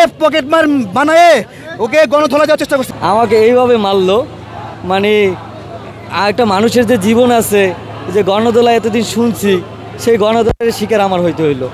Pocket মার বানায়ে ওকে গণধোলা দেওয়ার চেষ্টা করছে। আমাকে এইভাবে মারলো, মানে একটা মানুষের যে জীবন আছে, যে গণধোলা এতদিন শুনছি, সেই গণধোলার শিকার আমার হইতে হইলো।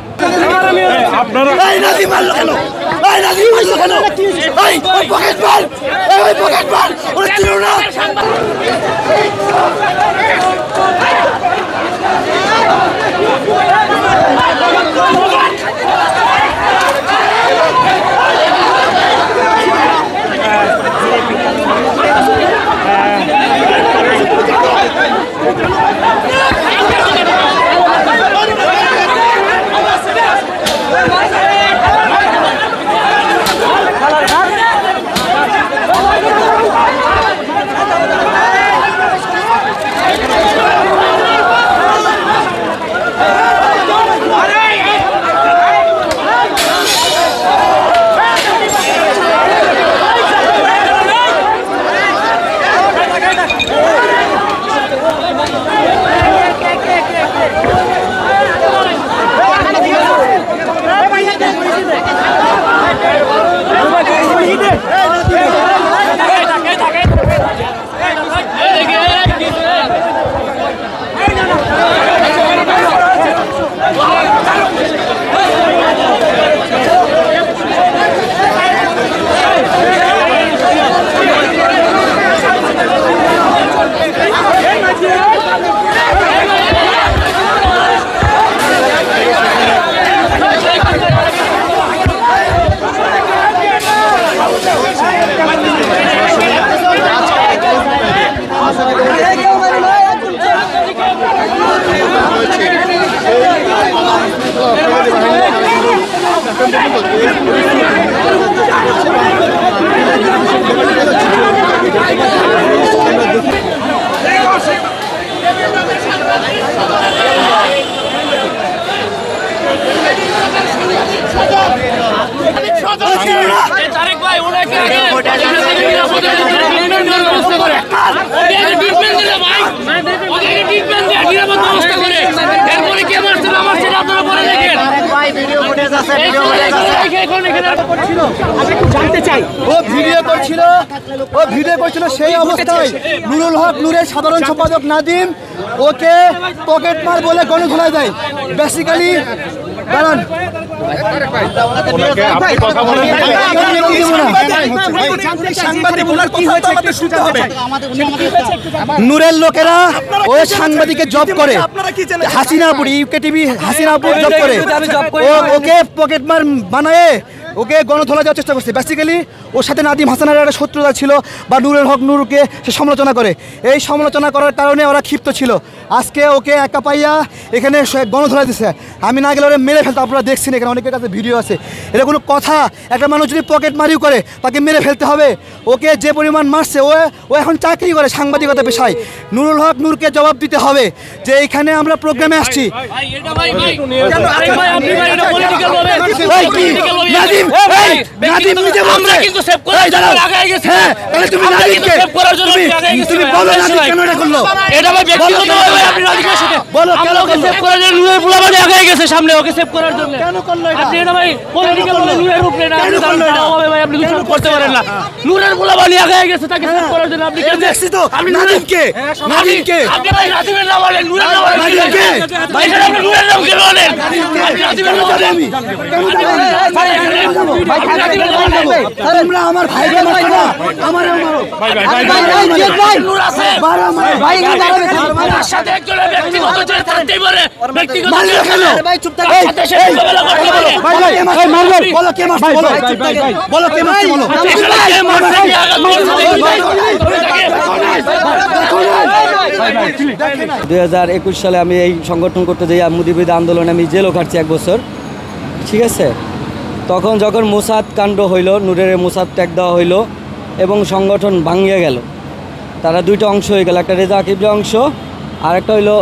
সেই অবস্থায় নুরুল হক নূরের সাধারণ সম্পাদক নাদিম ওকে পকেট মার বলে গণধোলাই দেয়। বেসিক্যালি দাঁড়ান, নূরের লোকেরা ও সাংবাদিকের জব করে, Hasinapur UK TV Hasinapur job করে, ওকে পকেট মার বানায়ে ওকে গণধোলা দেওয়ার চেষ্টা করছে। বেসিক্যালি ওর সাথে নাদিম হাসানের একটা শত্রুতা ছিল, বা নুরুল হক নূরকে সে সমালোচনা করে। এই সমালোচনা করার কারণে ওরা ক্ষিপ্ত ছিল। আজকে ওকে একা পাইয়া এখানে গণধোলা দিচ্ছে। আমি না গেলে ওরা মেরে ফেলতো। আপনারা দেখছেন এখানে অনেকের কাছে ভিডিও আছে। এটা কোনো কথা? একটা মানুষ যদি পকেট মারিও করে তাকে মেরে ফেলতে হবে? ওকে যে পরিমাণ মারছে, ও এখন চাকরি করে সাংবাদিকতা পেশায়। নুরুল হক নূরকে জবাব দিতে হবে যে এইখানে আমরা প্রোগ্রামে আসছি। আমার ভাইকে বলো কে মারছে বলো। 2021 সালে আমি এই সংগঠন করতে যাই, মুদিবিরোধী আন্দোলনে আমি জেলও খাটছি 1 বছর। ঠিক আছে, তখন যখন মোসাদ কাণ্ড হইল, নূরের মোসাদ ট্যাগ দেওয়া হইল এবং সংগঠন ভাঙিয়ে গেল। তারা দুইটা অংশ হয়ে গেল, একটা রেজা কিবরি অংশ আর একটা হইল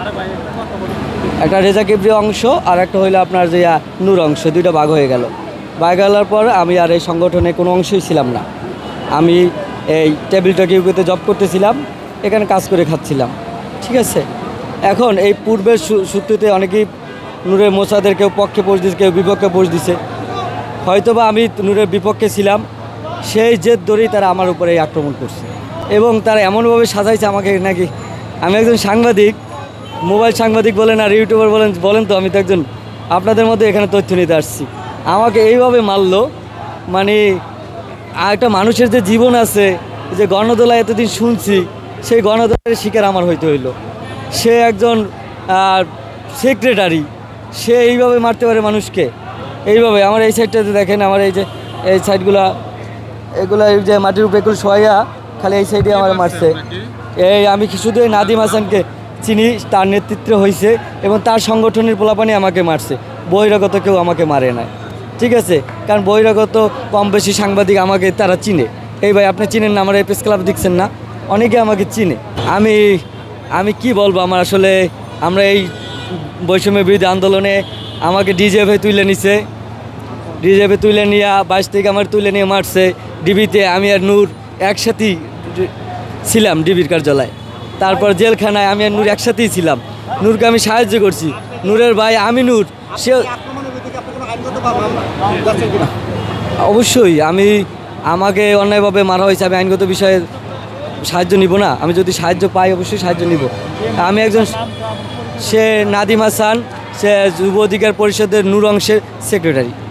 আর একটা হইলো আপনার যে নূর অংশ। দুইটা ভাগ হয়ে গেল। ভাগ গেলার পর আমি আর এই সংগঠনে কোনো অংশই ছিলাম না। আমি এই টেবিল টক ইউকেতে জব করতেছিলাম, এখানে কাজ করে খাচ্ছিলাম। ঠিক আছে, এখন এই পূর্বের সূত্রতে অনেকেই নূরের মোসাদের কেউ পক্ষে পোস্ট দিচ্ছে, কেউ বিপক্ষে পোস্ট দিছে। হয়তোবা আমি নূরের বিপক্ষে ছিলাম, সেই জেদ ধরেই তারা আমার উপরে এই আক্রমণ করছে এবং তারা এমনভাবে সাজাইছে আমাকে নাকি আমি একজন সাংবাদিক, মোবাইল সাংবাদিক বলেন আর ইউটিউবার বলেন তো আমি তো একজন আপনাদের মধ্যে এখানে তথ্য নিতে আসছি। আমাকে এইভাবে মারলো, মানে একটা মানুষের যে জীবন আছে, যে গণদোলা এতদিন শুনছি, সেই গণদোলার শিকার আমার হইতে হইলো। সে একজন সেক্রেটারি, সে এইভাবে মারতে পারে মানুষকে এইভাবে। আমার এই সাইডটাতে দেখেন, আমার এই যে এই সাইডগুলা, এগুলো এই যে মাটির উপরে এগুলো শোয়া, খালি এই সাইডে আমার মারছে। এই আমি শুধু এই নাদিম হাসানকে চিনি, তার নেতৃত্বে হয়েছে এবং তার সংগঠনের পোলাপানি আমাকে মারছে, বহিরাগত কেউ আমাকে মারে নাই, ঠিক আছে? কারণ বহিরাগত কম বেশি সাংবাদিক আমাকে তারা চিনে। এই ভাই আপনি চিনেন না, আমার এই প্রেস ক্লাব দেখছেন না, অনেকে আমাকে চিনে। আমি কি বলবো, আমার আসলে আমরা এই বৈষম্য বিরোধী আন্দোলনে আমাকে ডিজিএফে তুলে নিছে, ডিজিএফে তুলে নিয়ে 22 থেকে আমার তুলে নিয়ে মারছে ডিবিতে। আমি আর নূর একসাথেই ছিলাম ডিবির কার্যালয়ে, তারপর জেলখানায় আমি আর নূর একসাথেই ছিলাম। নূরকে আমি সাহায্য করছি, নূরের ভাই আমি নূর, সে অবশ্যই আমাকে অন্যায়ভাবে মারা হয়েছে, আমি আইনগত বিষয়ে সাহায্য নিব না? আমি যদি সাহায্য পাই অবশ্যই সাহায্য নিব। আমি একজন, সে নাদিম হাসান, সে যুব অধিকার পরিষদের নূর অংশের সেক্রেটারি।